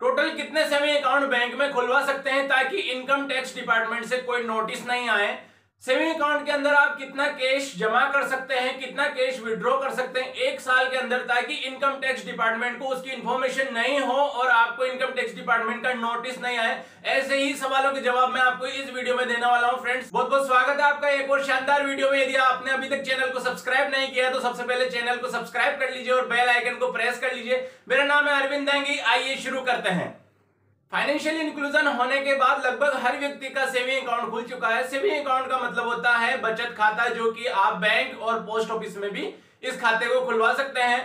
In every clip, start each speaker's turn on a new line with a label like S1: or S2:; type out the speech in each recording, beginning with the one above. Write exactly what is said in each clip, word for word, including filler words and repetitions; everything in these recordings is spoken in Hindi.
S1: टोटल कितने सेविंग अकाउंट बैंक में खुलवा सकते हैं ताकि इनकम टैक्स डिपार्टमेंट से कोई नोटिस नहीं आए। सेविंग अकाउंट के अंदर आप कितना कैश जमा कर सकते हैं, कितना कैश विड्रॉ कर सकते हैं एक साल के अंदर, ताकि इनकम टैक्स डिपार्टमेंट को उसकी इंफॉर्मेशन नहीं हो और आपको इनकम टैक्स डिपार्टमेंट का नोटिस नहीं आए। ऐसे ही सवालों के जवाब मैं आपको इस वीडियो में देने वाला हूं। फ्रेंड्स, बहुत बहुत स्वागत है आपका एक और शानदार वीडियो में। यदि आपने अभी तक चैनल को सब्सक्राइब नहीं किया तो सबसे पहले चैनल को सब्सक्राइब कर लीजिए और बेल आइकन को प्रेस कर लीजिए। मेरा नाम है अरविंद दांगी। आइए शुरू करते हैं। फाइनेंशियल इंक्लूजन होने के बाद लगभग हर व्यक्ति का सेविंग अकाउंट खुल चुका है। सेविंग अकाउंट का मतलब होता है बचत खाता, जो कि आप बैंक और पोस्ट ऑफिस में भी इस खाते को खुलवा सकते हैं।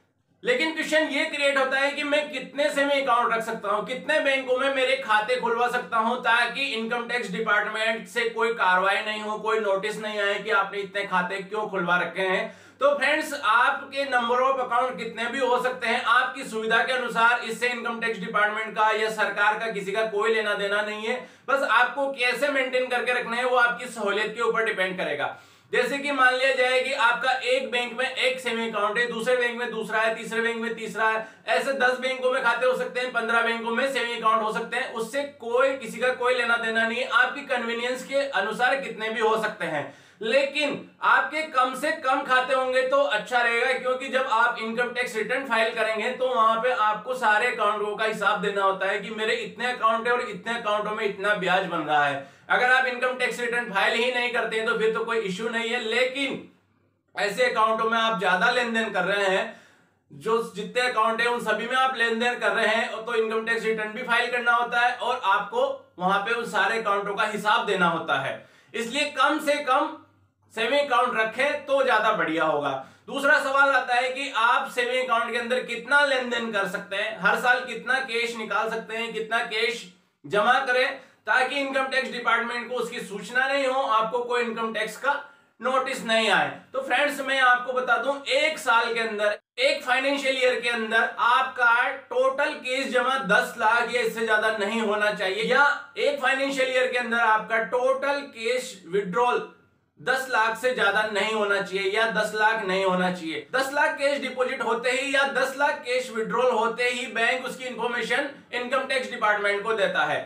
S1: लेकिन क्वेश्चन ये क्रिएट होता है कि मैं कितने सेविंग अकाउंट रख सकता हूं, कितने बैंकों में मेरे खाते खुलवा सकता हूं ताकि इनकम टैक्स डिपार्टमेंट से कोई कार्रवाई नहीं हो, कोई नोटिस नहीं आए कि आपने इतने खाते क्यों खुलवा रखे हैं। तो फ्रेंड्स, आपके नंबर ऑफ अकाउंट कितने भी हो सकते हैं, आपकी सुविधा के अनुसार। इससे इनकम टैक्स डिपार्टमेंट का या सरकार का किसी का कोई लेना देना नहीं है। बस आपको कैसे मेंटेन करके रखना है वो आपकी सहूलियत के ऊपर डिपेंड करेगा। जैसे कि मान लिया जाए कि आपका एक बैंक में एक सेविंग अकाउंट है, दूसरे बैंक में दूसरा है, तीसरे बैंक में तीसरा है, ऐसे दस बैंकों में खाते हो सकते हैं, पंद्रह बैंकों में सेविंग अकाउंट हो सकते हैं। उससे कोई किसी का कोई लेना देना नहीं है। आपकी कन्वीनियंस के अनुसार कितने भी हो सकते हैं, लेकिन आपके कम से कम खाते होंगे तो अच्छा रहेगा, क्योंकि जब आप इनकम टैक्स रिटर्न फाइल करेंगे तो वहां पे आपको सारे अकाउंटों का हिसाब देना होता है कि मेरे इतने अकाउंट है और इतने अकाउंटों में इतना ब्याज बन रहा है। अगर आप इनकम टैक्स रिटर्न फाइल ही नहीं करते हैं तो फिर तो कोई इश्यू नहीं है। लेकिन ऐसे अकाउंटों में आप ज्यादा लेन देन कर रहे हैं, जो जितने अकाउंट है उन सभी में आप लेन देन कर रहे हैं, तो इनकम टैक्स रिटर्न भी फाइल करना होता है और आपको वहां पे उन सारे अकाउंटों का हिसाब देना होता है। इसलिए कम से कम सेविंग अकाउंट रखें तो ज्यादा बढ़िया होगा। दूसरा सवाल आता है कि आप सेविंग अकाउंट के अंदर कितना लेन देन कर सकते हैं, हर साल कितना कैश निकाल सकते हैं, कितना कैश जमा करें ताकि इनकम टैक्स डिपार्टमेंट को उसकी सूचना नहीं हो, आपको कोई इनकम टैक्स का नोटिस नहीं आए। तो फ्रेंड्स, मैं आपको बता दूं, एक साल के अंदर, एक फाइनेंशियल ईयर के अंदर आपका टोटल कैश जमा दस लाख या इससे ज्यादा नहीं होना चाहिए, या एक फाइनेंशियल ईयर के अंदर आपका टोटल कैश विड्रॉल दस लाख से ज्यादा नहीं होना चाहिए, या दस लाख नहीं होना चाहिए। दस लाख कैश डिपॉजिट होते ही या दस लाख कैश विड्रॉल होते ही बैंक उसकी इंफॉर्मेशन इनकम टैक्स डिपार्टमेंट को देता है।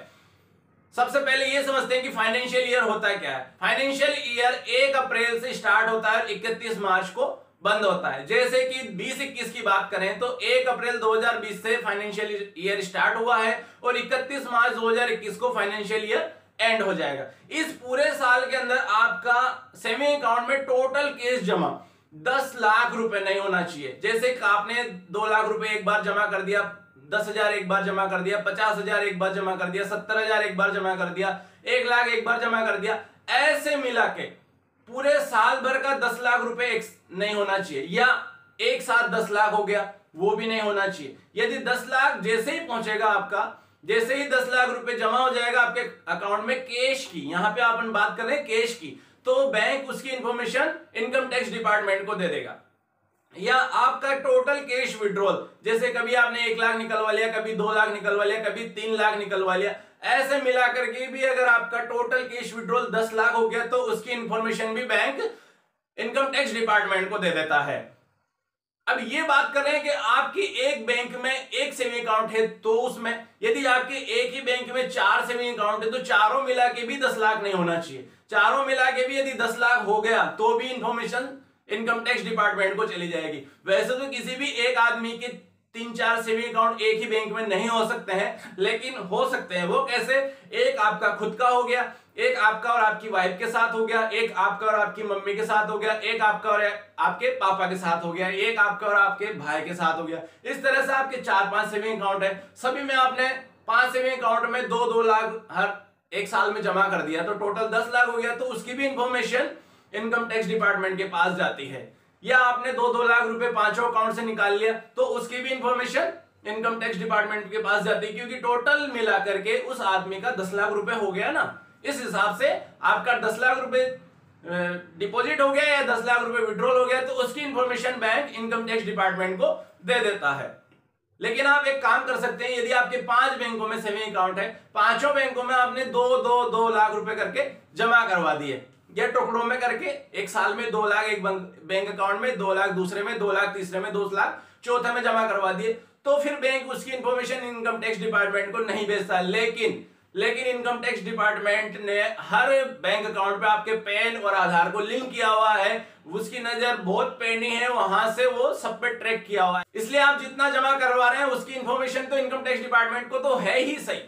S1: सबसे पहले ये समझते हैं कि फाइनेंशियल ईयर होता है क्या है। फाइनेंशियल ईयर एक अप्रैल से स्टार्ट होता है और इकतीस मार्च को बंद होता है। जैसे कि बीस इक्कीस की बात करें तो एक अप्रैल दो हज़ार बीस से फाइनेंशियल ईयर स्टार्ट हुआ है और इकतीस मार्च दो हज़ार इक्कीस को फाइनेंशियल ईयर एंड हो जाएगा। इस पूरे साल के अंदर आपका सेविंग अकाउंट में टोटल कैश जमा दस लाख रुपए नहीं होना चाहिए। जैसे कि आपने दो लाख रुपए एक बार जमा कर दिया, दस हजार एक बार जमा कर दिया, पचास हजार एक बार जमा कर दिया, सत्तर हजार एक बार जमा कर दिया, एक लाख एक बार जमा कर दिया, ऐसे मिला के पूरे साल भर का दस लाख रुपए नहीं होना चाहिए, या एक साथ दस लाख हो गया वो भी नहीं होना चाहिए। यदि दस लाख जैसे ही पहुंचेगा आपका, जैसे ही दस लाख रुपए जमा हो जाएगा आपके अकाउंट में कैश की, यहां पे अपन बात कर रहे हैं कैश की, तो बैंक उसकी इंफॉर्मेशन इनकम टैक्स डिपार्टमेंट को दे देगा। या आपका टोटल कैश विड्रॉल, जैसे कभी आपने एक लाख निकलवा लिया, कभी दो लाख निकलवा लिया, कभी तीन लाख निकलवा लिया, ऐसे मिलाकर के भी अगर आपका टोटल कैश विड्रॉल दस लाख हो गया तो उसकी इंफॉर्मेशन भी बैंक इनकम टैक्स डिपार्टमेंट को दे देता है। अब ये बात कर रहे हैं कि आपकी एक बैंक में एक सेविंग अकाउंट है, तो उसमें यदि आपके एक ही बैंक में चार सेविंग अकाउंट है तो चारों मिला के भी दस लाख नहीं होना चाहिए। चारों मिला के भी यदि दस लाख हो गया तो भी इंफॉर्मेशन इनकम टैक्स डिपार्टमेंट को चली जाएगी। वैसे तो किसी भी एक आदमी के तीन चार सेविंग अकाउंट एक ही बैंक में नहीं हो सकते हैं, लेकिन हो सकते हैं। वो कैसे? एक आपका खुद का हो गया, एक आपका और आपकी वाइफ के साथ हो गया, एक आपका और आपकी मम्मी के साथ हो गया, एक आपका और आपके पापा के साथ हो गया, एक आपका और आपके भाई के साथ हो गया। इस तरह से आपके चार पांच सेविंग अकाउंट है, सभी में आपने पांच सेविंग अकाउंट में दो दो लाख हर एक साल में जमा कर दिया तो टोटल दस लाख हो गया। तो उसकी भी इंफॉर्मेशन इनकम टैक्स डिपार्टमेंट के पास जाती है। या आपने दो दो लाख रुपए पांचों अकाउंट से निकाल लिया तो उसकी भी इंफॉर्मेशन इनकम टैक्स डिपार्टमेंट के पास जाती है, क्योंकि टोटल मिला करके उस आदमी का दस लाख रुपए हो गया ना। इस हिसाब से आपका दस लाख रुपए डिपॉजिट हो गया या दस लाख रुपए विड्रॉल हो गया तो उसकी information bank income tax department को दे देता है। लेकिन आप एक काम कर सकते हैं, यदि आपके पांच बैंकों में सेविंग अकाउंट है, पांचों बैंकों में आपने दो दो दो लाख रुपए करके जमा करवा दिए, या टुकड़ों में करके एक साल में दो लाख एक बैंक अकाउंट में, दो लाख दूसरे में, दो लाख तीसरे में, दो लाख चौथे में जमा करवा दिए, तो फिर बैंक उसकी इंफॉर्मेशन इनकम टैक्स डिपार्टमेंट को नहीं भेजता। लेकिन लेकिन इनकम टैक्स डिपार्टमेंट ने हर बैंक अकाउंट पे आपके पैन और आधार को लिंक किया हुआ है, उसकी नजर बहुत पैनी है, वहां से वो सब पे ट्रैक किया हुआ है। इसलिए आप जितना जमा करवा रहे हैं उसकी इंफॉर्मेशन तो इनकम टैक्स डिपार्टमेंट को तो है ही सही।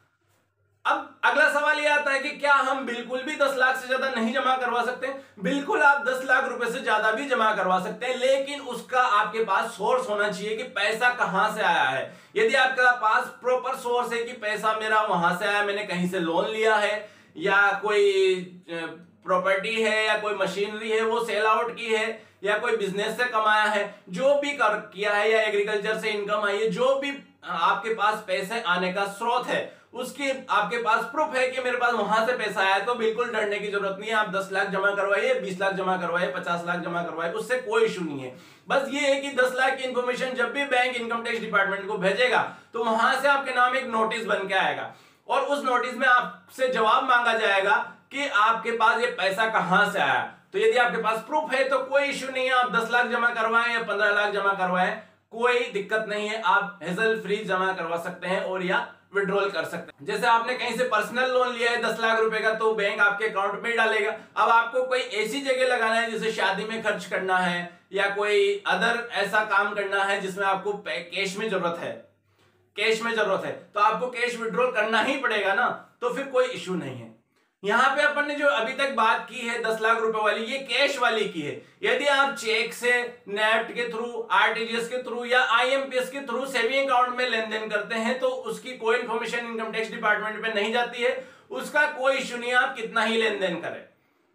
S1: अब अगला सवाल ये आता है कि क्या हम बिल्कुल भी दस लाख से ज्यादा नहीं जमा करवा सकते? बिल्कुल आप दस लाख रुपए से ज्यादा भी जमा करवा सकते हैं, लेकिन उसका आपके पास सोर्स होना चाहिए कि पैसा कहां से आया है। यदि आपके पास प्रॉपर सोर्स है कि पैसा मेरा वहां से आया, मैंने कहीं से लोन लिया है या कोई प्रॉपर्टी है या कोई मशीनरी है वो सेल आउट की है या कोई बिजनेस से कमाया है, जो भी कर किया है, या एग्रीकल्चर से इनकम आई है, जो भी आपके पास पैसे आने का स्रोत है उसकी आपके पास प्रूफ है कि मेरे पास वहां से पैसा आया, तो बिल्कुल डरने की जरूरत नहीं है। आप दस लाख जमा करवाइए, बीस लाख जमा करवाइए, पचास लाख जमा करवाइए, उससे कोई इशू नहीं है। बस ये है कि दस लाख की इंफॉर्मेशन जब भी बैंक इनकम टैक्स डिपार्टमेंट को भेजेगा तो वहां से आपके नाम एक नोटिस बन के आएगा और उस नोटिस में आपसे जवाब मांगा जाएगा कि आपके पास ये पैसा कहां से आया। तो यदि आपके पास प्रूफ है तो कोई इश्यू नहीं है, आप दस लाख जमा करवाएं या पंद्रह लाख जमा करवाएं, कोई दिक्कत नहीं है। आप हेजल फ्री जमा करवा सकते हैं और या विड्रॉल कर सकते हैं। जैसे आपने कहीं से पर्सनल लोन लिया है दस लाख रुपए का, तो बैंक आपके अकाउंट में डालेगा। अब आपको कोई ऐसी जगह लगाना है जैसे शादी में खर्च करना है या कोई अदर ऐसा काम करना है जिसमें आपको कैश में जरूरत है, कैश में जरूरत है, तो आपको कैश विड्रॉल करना ही पड़ेगा ना, तो फिर कोई इश्यू नहीं है। यहां पे अपन ने जो अभी तक बात की है दस लाख रुपए वाली, ये कैश वाली की है। यदि आप चेक से, नेफ्ट के थ्रू, आरटीजीएस के थ्रू या आईएमपीएस के थ्रू सेविंग अकाउंट में लेन देन करते हैं तो उसकी कोई इंफॉर्मेशन इनकम टैक्स डिपार्टमेंट पे नहीं जाती है, उसका कोई इश्यू नहीं है, आप कितना ही लेन देन करें।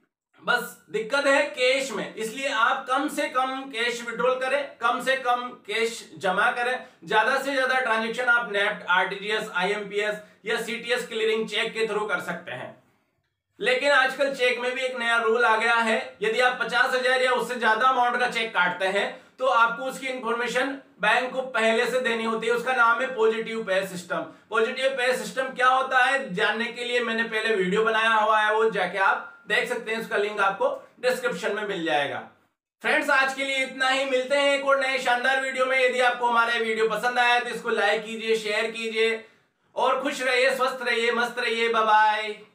S1: बस दिक्कत है कैश में, इसलिए आप कम से कम कैश विड्रॉल करें, कम से कम कैश जमा करें। ज्यादा से ज्यादा ट्रांजेक्शन आप नेफ्ट, आरटीजीएस, आईएमपीएस या सीटीएस क्लियरिंग चेक के थ्रू कर सकते हैं। लेकिन आजकल चेक में भी एक नया रूल आ गया है, यदि आप पचास हजार या उससे ज्यादा अमाउंट का चेक काटते हैं तो आपको उसकी इंफॉर्मेशन बैंक को पहले से देनी होती है। उसका नाम है positive pay system. Positive pay system क्या होता है जानने के लिए मैंने पहले वीडियो बनाया हुआ है, वो जाके आप देख सकते हैं, उसका लिंक आपको डिस्क्रिप्शन में मिल जाएगा। फ्रेंड्स, आज के लिए इतना ही, मिलते हैं एक और नए शानदार वीडियो में। यदि आपको हमारा वीडियो पसंद आया तो इसको लाइक कीजिए, शेयर कीजिए और खुश रहिए, स्वस्थ रहिए, मस्त रहिए। Bye bye.